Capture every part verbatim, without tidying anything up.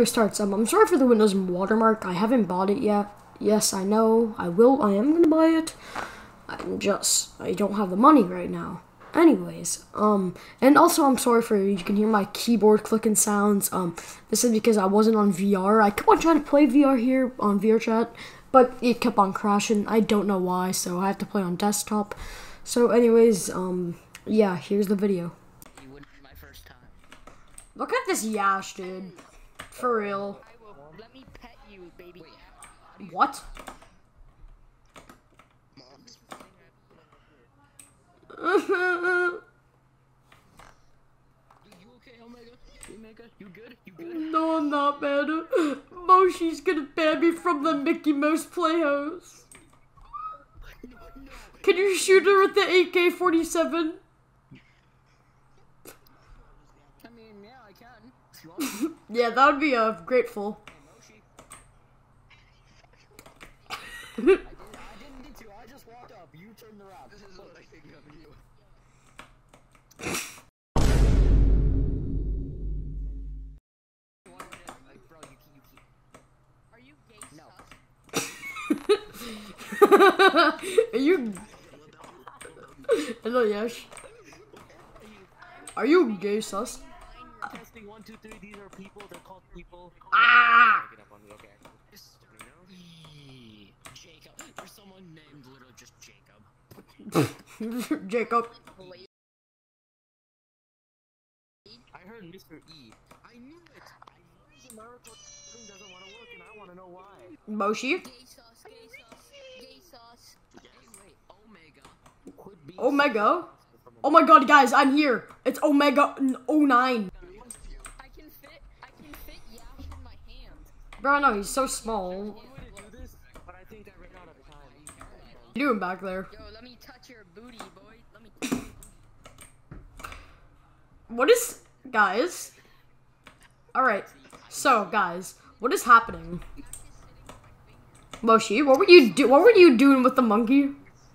video starts. Um, I'm sorry for the Windows watermark. I haven't bought it yet. Yes, I know. I will. I am gonna buy it. I'm just. I don't have the money right now. Anyways, um, and also I'm sorry for you can hear my keyboard clicking sounds. Um, this is because I wasn't on V R. I kept on trying to play V R here on VRChat, but it kept on crashing. I don't know why, so I have to play on desktop. So, anyways, um, yeah, here's the video. Look at this Yash, dude. For real. Let me pet you, baby. What? You okay, Omega? Omega, you good? You good? No, I'm not, man. Moshi's gonna ban me from the Mickey Mouse Playhouse. No, no. Can you shoot her with the A K forty-seven? I mean, yeah, I can. If you want. Yeah, that would be uh, grateful. I, did, I didn't need to. I just walked up. You turned around. This is what I think of you. Are you gay? No. Are you? Hello, Yash. Are you gay, sus? Testing one, two, three. These are people. They're called people. Ah! Jacob. There's someone named literally just Jacob. Jacob. I heard Mister E. I knew it. I knew the miracle thing doesn't want to work, and I want to know why. Moshi. Gay sauce, gay sauce, gay sauce. Hey, wait, Omega. Could be Omega. Oh my God, guys, I'm here. It's Omega oh nine. I can fit, I can fit Yash in my hand. Bro, no, he's so small. One way to do this, but I think I ran out of time. What are you doing back there? Yo, let me touch your booty, boy. Let me. What is, guys? All right. So, guys, what is happening? Moshi, what were you do? What were you doing with the monkey?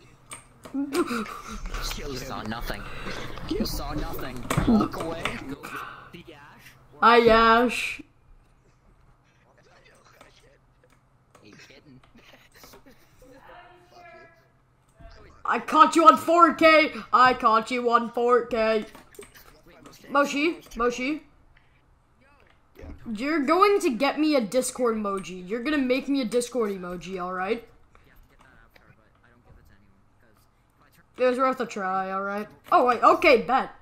You saw nothing. You saw nothing. Walk away. The Yash. Hi, Yash. Hey, kitten. I caught you on four K. I caught you on four K. Moshi, Moshi. You're going to get me a Discord emoji. You're gonna make me a Discord emoji, alright? It was worth a try, alright? Oh, wait, okay, bet.